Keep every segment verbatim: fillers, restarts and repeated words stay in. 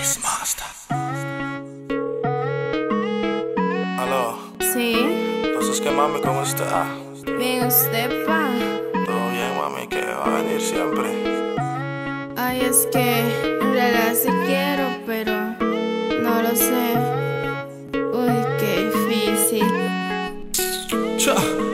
Gallus Master. Aló. Sí. Entonces, ¿qué mami? ¿Cómo está? Bien, usted, pa. Todo bien, mami, que va a venir siempre. Ay, es que en realidad sí quiero, pero no lo sé. Uy, qué difícil. Cha.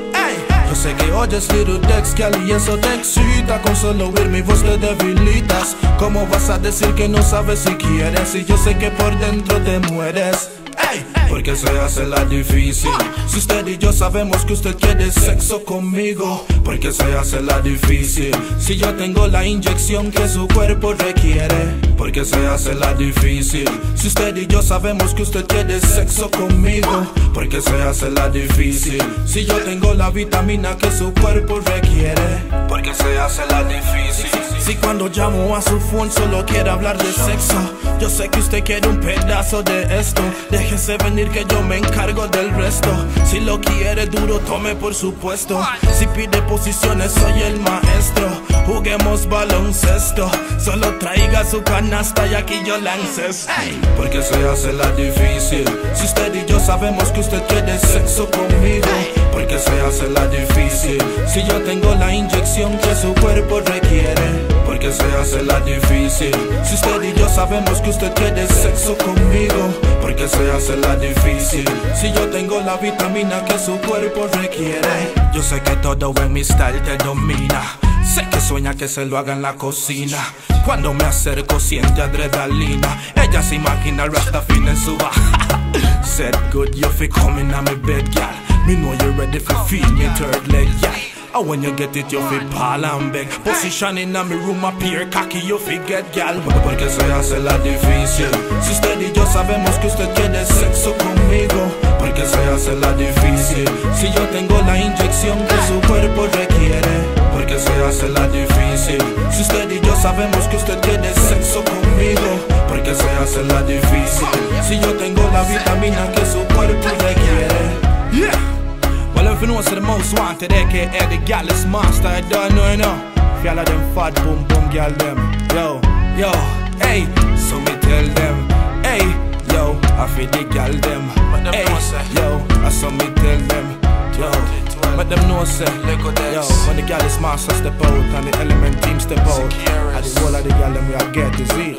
Yo sé que oyes Little Dex, que y eso te excita. Con solo oír mi voz te debilitas. ¿Cómo vas a decir que no sabes si quieres? Y yo sé que por dentro te mueres. Ey, porque se hace la difícil. Si usted y yo sabemos que usted quiere sexo conmigo, porque se hace la difícil. Si yo tengo la inyección que su cuerpo requiere, porque se hace la difícil. Si usted y yo sabemos que usted quiere sexo conmigo, porque se hace la difícil. Si yo tengo la vitamina que su cuerpo requiere, porque se hace la difícil. Si cuando llamo a su phone solo quiere hablar de sexo, yo sé que usted quiere un pedazo de esto. Déjese venir que yo me encargo del resto. Si lo quiere duro, tome por supuesto. Si pide posiciones, soy el maestro. Juguemos baloncesto. Solo traiga su canasta y aquí yo lances. Porque se hace la difícil. Si usted y yo sabemos que usted quiere sexo conmigo, porque se hace la difícil. Si yo tengo la inyección que su cuerpo requiere, porque se hace la difícil. Si usted y yo sabemos que usted quiere sexo conmigo, porque se hace la difícil. Si yo tengo la vitamina que su cuerpo requiere. Yo sé que todo en mi style te domina. Sé que sueña que se lo haga en la cocina. Cuando me acerco siente adrenalina. Ella se imagina Rastafin en su baja. Said good, you fi coming on my bed, gal. Me know you ready for feed me third leg, gal. And when you get it, you fi pal and beg. Position in a mi room appear cocky, you fi get gal. Porque se hace la difícil. Si usted y yo sabemos que usted quiere sexo conmigo, porque se hace la difícil. Si yo tengo la inyección que su cuerpo requiere, porque se hace la difícil. Si usted y yo sabemos que usted quiere sexo conmigo, porque se hace la difícil. Si yo tengo la vitamina que su cuerpo requiere. Yeah. Well, if you know it's the most wanted, aka the Gallus Master, I don't know, you know. If y'all of them fat boom boom gal them. Yo, yo, hey, so me tell them. Hey, yo, I feel the gal them. Hey, yo, I saw me tell them. Yo, let them know say, yo, when the Gallus Master step out and the Element team step out, and the whole of the gal them we are get is it.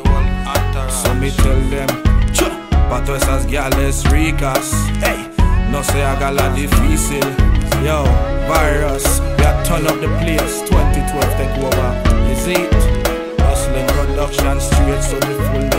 So me tell them, pa' todas esas gales ricas, hey, no se haga la difícil. Yo, Virus, we are turn up the place. Twenty twelve take over. Is it? Hustling production straight so the full